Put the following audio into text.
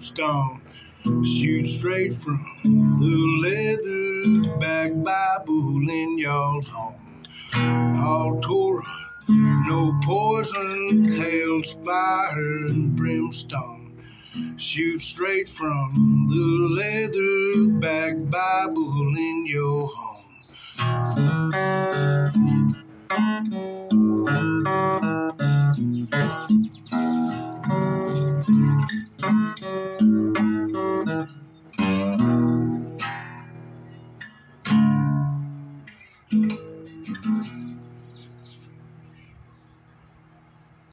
brimstone. Shoot straight from the leatherback Bible in y'all's home. All Torah, no poison, hail's fire and brimstone. Shoot straight from the leatherback